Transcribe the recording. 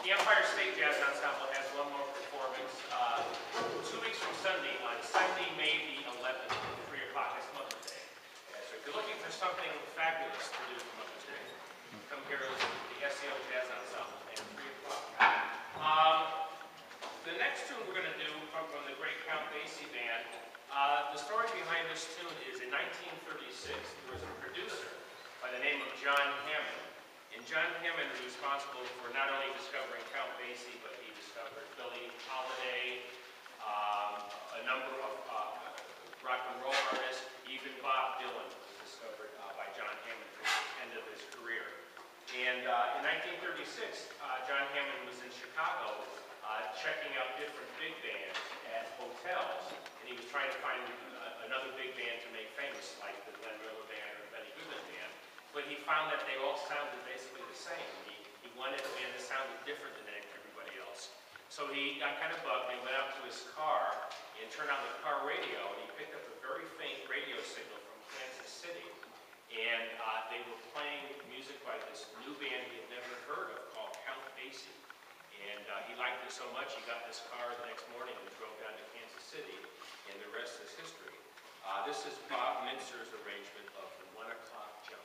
The Empire State Jazz Ensemble has one more performance 2 weeks from Sunday, on Sunday, May the 11th at 3 o'clock. That's Mother's Day. So if you're looking for something fabulous to do for Mother's Day, come here to the SEO Jazz Ensemble at 3 o'clock. The next tune we're going to do from the great Count Basie band, the story behind this tune is in 1936, there was a producer by the name of John Hammond. And John Hammond was responsible for not only discovering Count Basie, but he discovered Billie Holiday, a number of rock and roll artists, even Bob Dylan was discovered by John Hammond from the end of his career. And in 1936, John Hammond was in Chicago checking out different big bands at hotels, and he was trying to find another big band to make famous, like the Glenn Miller Band or Benny Goodman Band. But he found that they all sounded basically the same. He wanted a band that sounded different than everybody else. So he got kind of bugged. He went out to his car and turned on the car radio, and he picked up a very faint radio signal from Kansas City. And they were playing music by this new band he had never heard of called Count Basie. And he liked it so much, he got in his car the next morning and drove down to Kansas City, and the rest is history. This is Bob Mintzer's arrangement of the 1 o'clock jump.